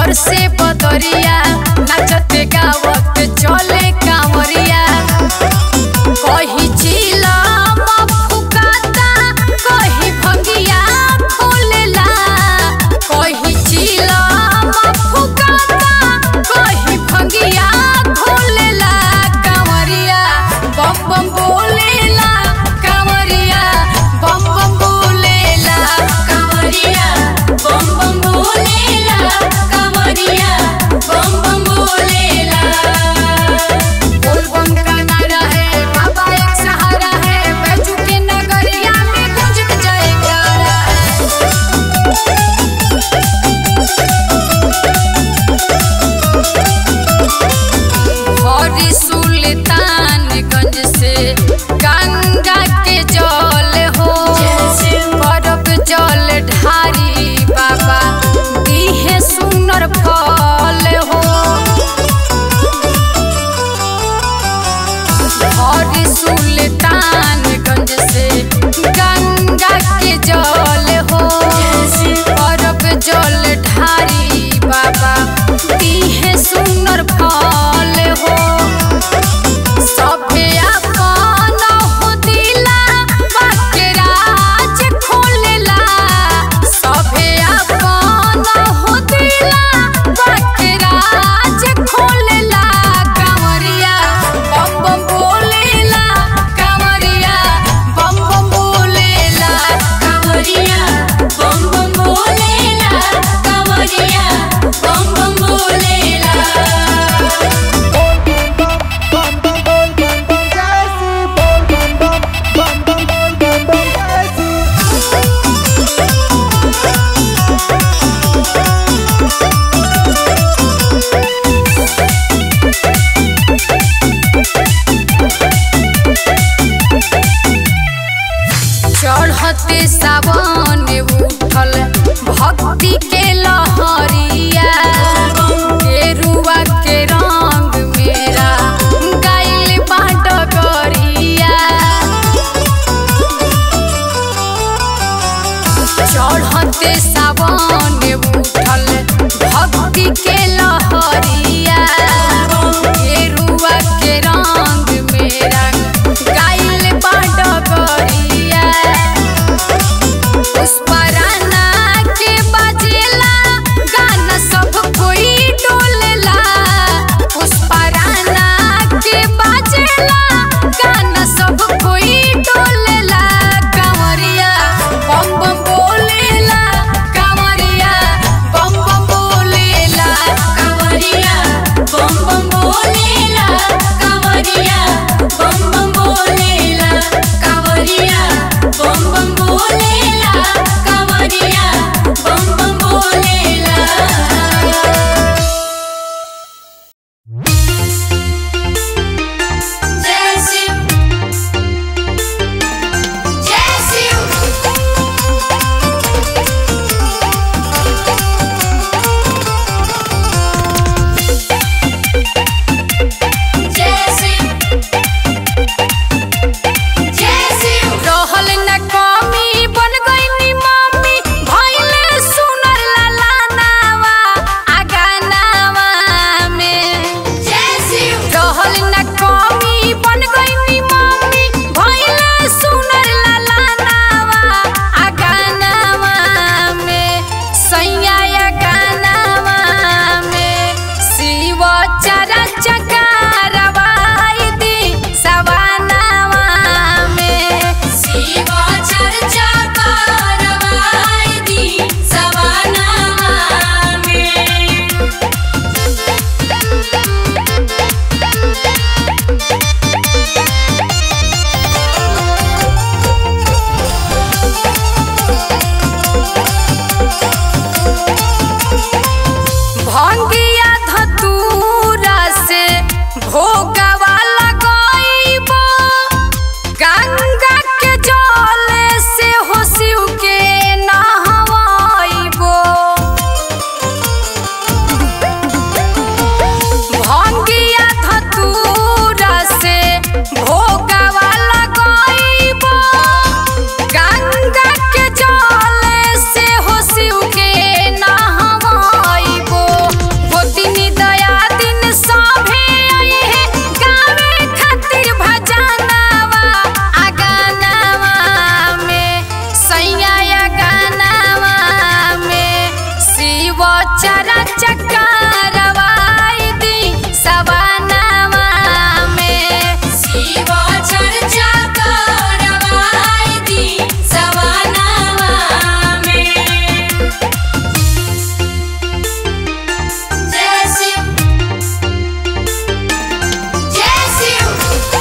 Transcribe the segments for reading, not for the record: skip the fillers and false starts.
बरसे बदरिया नाचते गावत चले कांवरिया कही चिला फुकाता कही भंगिया खोलेला कही चिला फुकाता कही भंगिया खोलेला कांवरिया बम बम बोलेला कांवरिया बम बम बोलेला कांवरिया बम बम बोलेला कांवरिया बम बम बोलेला। बोल बम का नारा है बाबा एक सहारा है बैजू के नगरिया में गूंजत जयकारा हरी सुल्तानगंज से गंगा के जल हो बरफ जल ढारी बाबा दीहे सुनर फल हो हरी सुल्तानगंज से गंगा के जल हो बरफ जल ढारी बाबा दीहे सुनर फल हो सभे अपन हो दिला बाके राज खोलेला सभे अपन हो दिला बाके राज खोलेला कांवरिया बम बम बोलेला कांवरिया बम बम बोलेला कांवरिया बम बम बोलेला कांवरिया बम बम बोलेला। चढ़ते सावन उठल भक्ति के लहरिया गेरुआ के रंग मेरा गाइल बाडगरिया चढ़ते सावन उठल भक्ति के लहरिया गेरुआ के रंग मेरा गाइल बाडगरिया पुष्पराना के बाजेला गाना सब कोई डोलेला पुष्पराना के बाजेला गाना सब कोई डोलेला कांवरिया बम बम बोलेला कांवरिया बम बम बोलेला कांवरिया बम बम बोलेला कांवरिया बम बम बोलेला कांवरिया बम बम बोलेला कांवरिया बम बम बोलेला। जय शिव जय शिव जय शिव जय शिव रहल न कमी बन गईनी मम्मी भइले सुनर ललानावा आगानावा में जय शिव रहल न कमी बन गईनी मम्मी भइले सुनर ललानावा आगानावा में सैया आगानावा में शिव चरा चकारवाई दी सवानावा में शिव चर्चा करवाई दी सवानावा में। भंगिया धतूरा से चरा चकारवाई दी सवानावा में। शिव चर्चा करवाई दी सवानावा में। जय शिव जय शिव।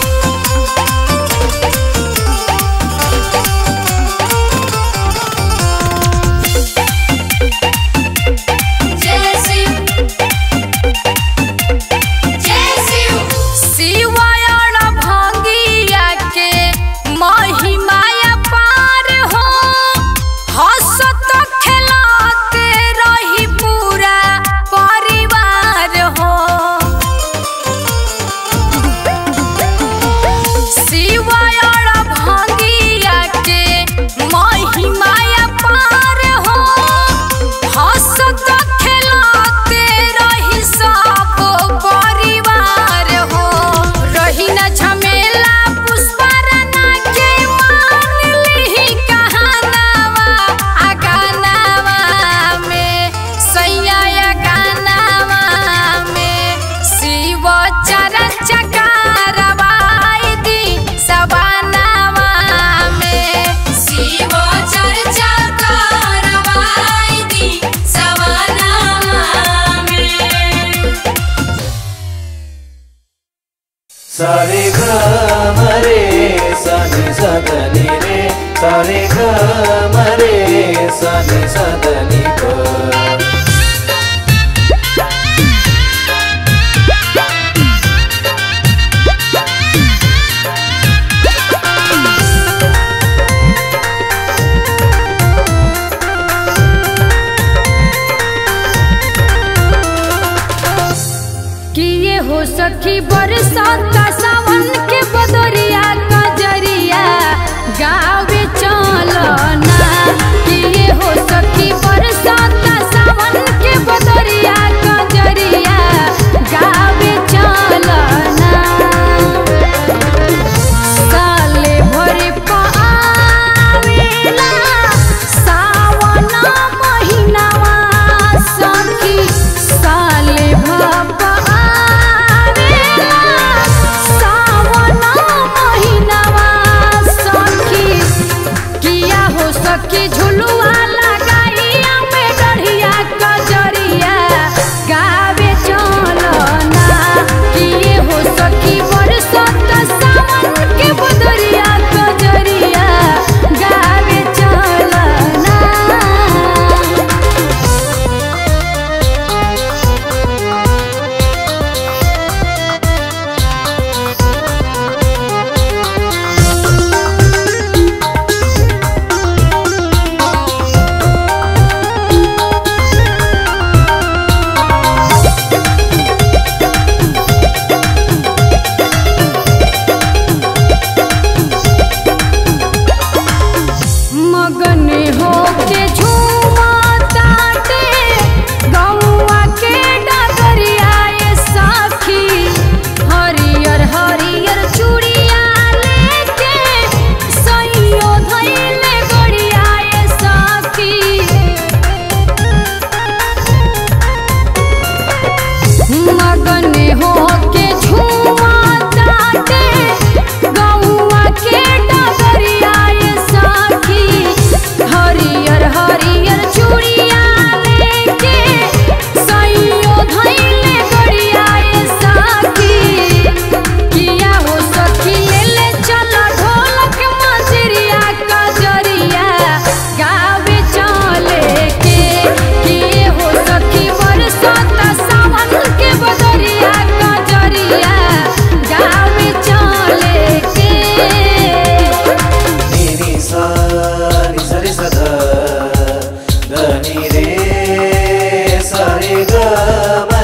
सारे ग मरे सनि सदनि रे सारे ग मरे सनि सदनि ग। हो सखी बरसात का सावन के बदरिया कजरिया गावे चलना। किए हो सखी बरसात का सावन के बदरिया कजरिया गावे चलना। साले भरे पावेला सावन महीनावा सखी साले भर की झुलुआ लगाइया में डढ़िया कजरिया गावे चलना। किए हो सखी बरसात सावन के बदरिया कजरिया गावे चलना। रे सारे ग